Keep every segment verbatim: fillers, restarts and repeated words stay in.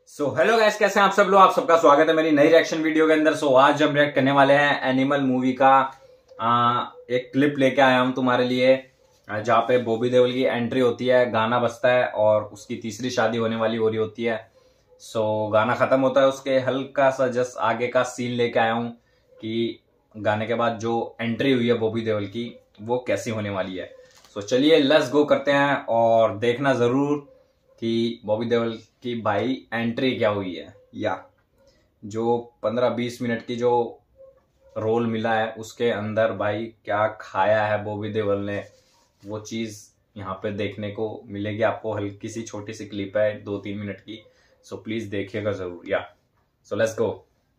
So hello guys, कैसे हैं आप सब लोग। आप सबका स्वागत है मेरी नई रिएक्शन वीडियो के अंदर। सो so, आज हम रिएक्ट करने वाले हैं एनिमल मूवी का आ, एक क्लिप लेके आया हूं तुम्हारे लिए, जहां पे बॉबी देओल की एंट्री होती है, गाना बजता है और उसकी तीसरी शादी होने वाली हो रही होती है। सो so, गाना खत्म होता है, उसके हल्का सा जस्ट आगे का सीन लेके आया हूं कि गाने के बाद जो एंट्री हुई है बॉबी देओल की वो कैसी होने वाली है। सो so, चलिए लेट्स गो करते हैं और देखना जरूर कि बॉबी देओल की भाई एंट्री क्या हुई है, या जो पंद्रह बीस मिनट की जो रोल मिला है उसके अंदर भाई क्या खाया है बॉबी देओल ने, वो चीज यहाँ पे देखने को मिलेगी आपको। हल्की सी छोटी सी क्लिप है दो तीन मिनट की, सो प्लीज देखिएगा जरूर। या so let's go.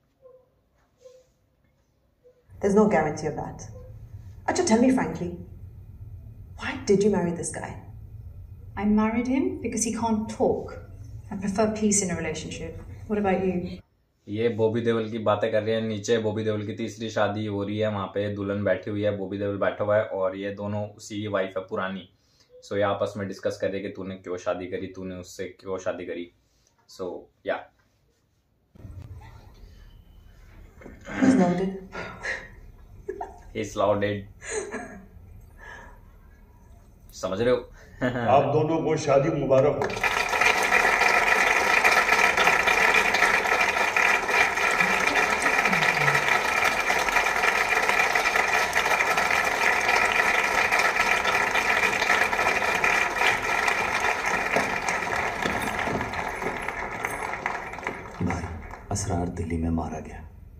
There's no guarantee of that. Acha, tell me frankly, why did you marry this guy? I married him because he can't talk. I prefer peace in a relationship. What about you? ये बॉबी देओल की बातें कर रही है। नीचे बॉबी देओल की तीसरी शादी हो रही है, वहां पे दुल्हन बैठी हुई है, बॉबी देओल बैठा हुआ है और ये दोनों उसी की वाइफ है पुरानी। सो so, ये आपस में डिस्कस कर रहे कि तूने क्यों शादी करी, तूने उससे क्यों शादी करी। सो so, या He's loaded. He's loaded. समझ रहे हो? आप दोनों को शादी मुबारक हो। भाई असरार दिल्ली में मारा गया।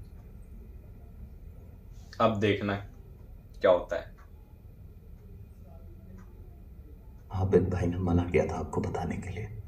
अब देखना क्या होता है। आबिद भाई ने मना किया था आपको बताने के लिए।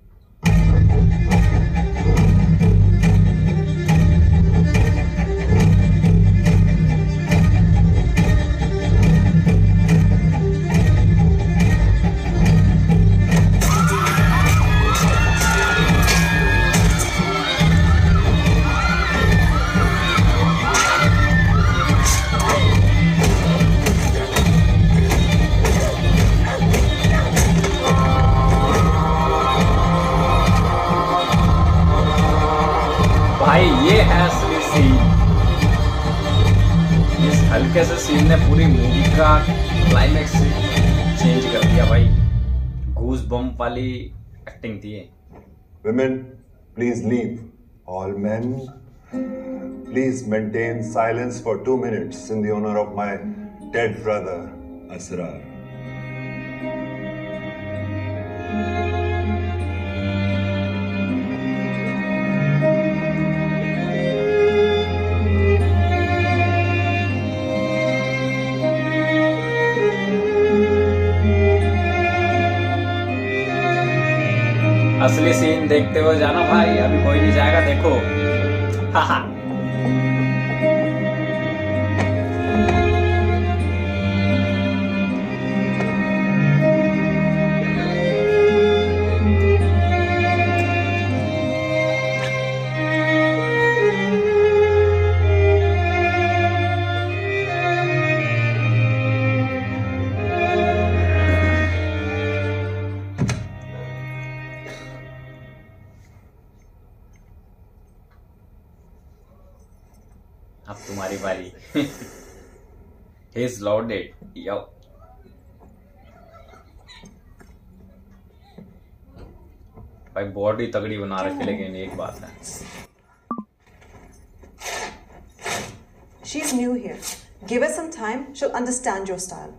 भाई ये है असली सीन। इस हल्के से सीन ने पूरी मूवी का क्लाइमेक्स चेंज कर दिया भाई। गूज बम्प वाली एक्टिंग थी ये। Women, please leave. All men, please maintain silence for two minutes in the honor of my dead brother, Asrar. असली सीन देखते हुए जाना भाई, अभी कोई नहीं जाएगा, देखो। हा हा। अब तुम्हारी बारी। He's loaded. Yo. भाई बॉडी तगड़ी बना रखी, लेकिन एक बात है, She's new here. Give her some time, she'll understand your style.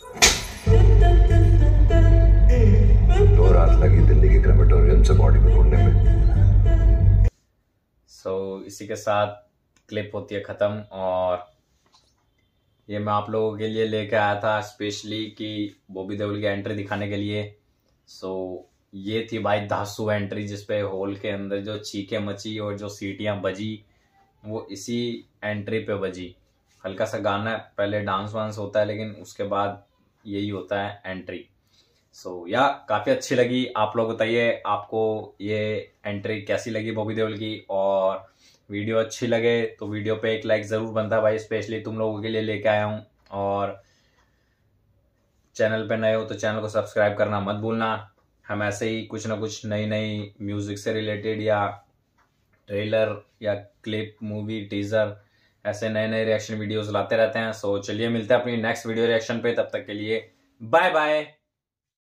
दो रात लगी दिल्ली के क्रेमेटोरियम से बॉडी को ढूंढने में। सो so, इसी के साथ क्लिप होती है खत्म। और ये मैं आप लोगों के लिए लेके आया था स्पेशली कि बॉबी देओल की एंट्री दिखाने के लिए। सो so, ये थी भाई धांसू एंट्री, जिसपे हॉल के अंदर जो चीखें मची और जो सीटियां बजी वो इसी एंट्री पे बजी। हल्का सा गाना पहले डांस वांस होता है, लेकिन उसके बाद यही होता है एंट्री। सो so, या काफी अच्छी लगी। आप लोग बताइए आपको ये एंट्री कैसी लगी बॉबी देओल की, और वीडियो अच्छी लगे तो वीडियो पे एक लाइक जरूर बनता भाई, स्पेशली तुम लोगों के लिए लेके आया हूं। और चैनल पे नए हो तो चैनल को सब्सक्राइब करना मत भूलना। हम ऐसे ही कुछ ना कुछ नई नई म्यूजिक से रिलेटेड या ट्रेलर या क्लिप, मूवी, टीजर, ऐसे नए नए रिएक्शन वीडियोस लाते रहते हैं। सो चलिए मिलते हैं अपनी नेक्स्ट वीडियो रिएक्शन पे, तब तक के लिए बाय बाय।